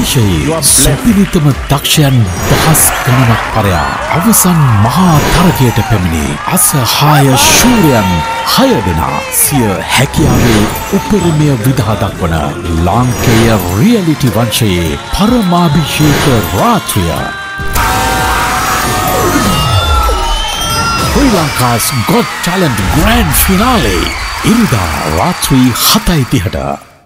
දේශයේ සුපිරිතම දක්ෂයන් දහස් ගණනක් පරයා අවසන් මහා තරගයට පැමිණි අසහාය ශූරයන් 6 දෙනා සිය හැකියාවේ උපරිමය විදහා දක්වන ලාංකේය රියැලිටි වංශයේ පරමාභිෂේක රාත්‍රිය Sri Lanka's Got Talent Grand Finale ඉරිදා රාත්‍රී 7:30ට